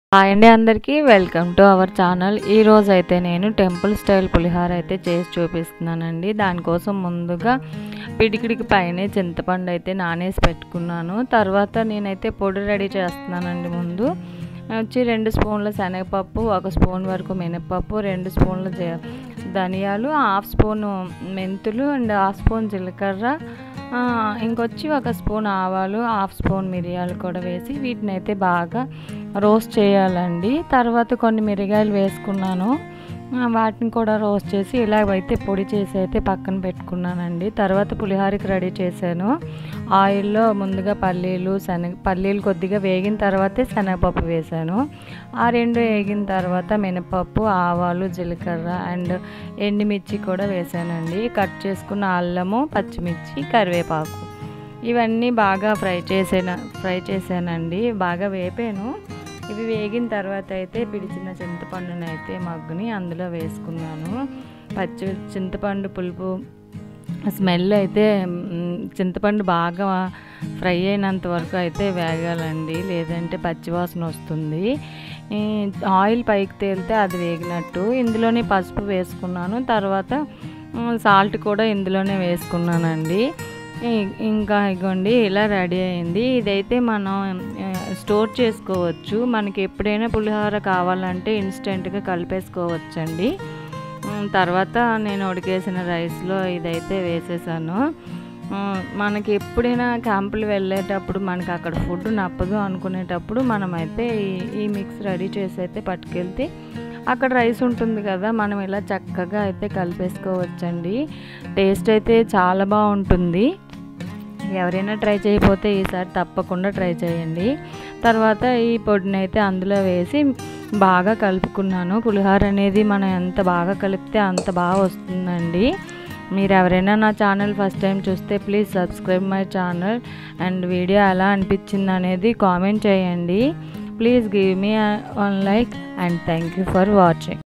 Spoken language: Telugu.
హాయ్ అండి అందరికీ వెల్కమ్ టు అవర్ ఛానల్. ఈరోజు అయితే నేను టెంపుల్ స్టైల్ పులిహోర అయితే చేసి చూపిస్తున్నానండి. దానికోసం ముందుగా పిడికిడికి పైనే చింతపండు అయితే నానేసి పెట్టుకున్నాను. తర్వాత నేనైతే పొడి రెడీ చేస్తున్నానండి. ముందు వచ్చి 2 స్పూన్ల శనగపప్పు, 1 స్పూన్ వరకు మినపప్పు, 2 స్పూన్ల ధనియాలు, 1/2 స్పూన్ మెంతులు అండ్ 1/2 స్పూన్ జీలకర్ర, ఇంకొచ్చి 1 స్పూన్ ఆవాలు, 1/2 స్పూన్ మిరియాలు కూడా వేసి వీటిని అయితే బాగా రోస్ట్ చేయాలండి. తర్వాత కొన్ని మిరియాలు వేసుకున్నాను, వాటిని కూడా రోస్ట్ చేసి ఇలాగైతే పొడి చేసి అయితే పక్కన పెట్టుకున్నానండి. తర్వాత పులిహోరకి రెడీ చేశాను. ఆయిల్లో ముందుగా పల్లీలు కొద్దిగా వేగిన తర్వాతే శనగపప్పు వేశాను. ఆ 2 వేగిన తర్వాత మినపప్పు, ఆవాలు, జీలకర్ర అండ్ ఎండుమిర్చి కూడా వేసానండి. కట్ చేసుకున్న అల్లము, పచ్చిమిర్చి, కరివేపాకు ఇవన్నీ బాగా ఫ్రై చేశానండి. బాగా వేపాను. ఇవి వేగిన తర్వాత అయితే పిడిచిన చింతపండుని అయితే మగ్గుని అందులో వేసుకున్నాను. చింతపండు పులుపు స్మెల్ అయితే చింతపండు బాగా ఫ్రై అయినంత వరకు అయితే వేగాలండి, లేదంటే పచ్చివాసన వస్తుంది. ఆయిల్ పైకి తేలితే అది వేగినట్టు. ఇందులోనే పసుపు వేసుకున్నాను. తర్వాత సాల్ట్ కూడా ఇందులోనే వేసుకున్నానండి. ఇంకా ఇగోండి ఇలా రెడీ అయింది. ఇదైతే మనం స్టోర్ చేసుకోవచ్చు. మనకి ఎప్పుడైనా పులిహోర కావాలంటే ఇన్స్టెంట్గా కలిపేసుకోవచ్చండి. తర్వాత నేను ఉడికేసిన రైస్లో ఇదైతే వేసేసాను. మనకి ఎప్పుడైనా క్యాంపులు వెళ్ళేటప్పుడు మనకి అక్కడ ఫుడ్ నప్పదు అనుకునేటప్పుడు మనమైతే ఈ మిక్స్ రెడీ చేసి అయితే పట్టుకెళ్తే అక్కడ రైస్ ఉంటుంది కదా, మనం ఇలా చక్కగా అయితే కలిపేసుకోవచ్చండి. టేస్ట్ అయితే చాలా బాగుంటుంది. ఎవరైనా ట్రై చేయకపోతే ఈసారి తప్పకుండా ట్రై చేయండి. తర్వాత ఈ పొడిని అయితే అందులో వేసి బాగా కలుపుకున్నాను. పులిహోర అనేది మనం ఎంత బాగా కలిపితే అంత బాగా వస్తుందండి. మీరు ఎవరైనా నా ఛానల్ ఫస్ట్ టైం చూస్తే please subscribe my channel and video ఎలా అనిపించింది అనేది కామెంట్ చేయండి. Please give me 1 like and thank you for watching.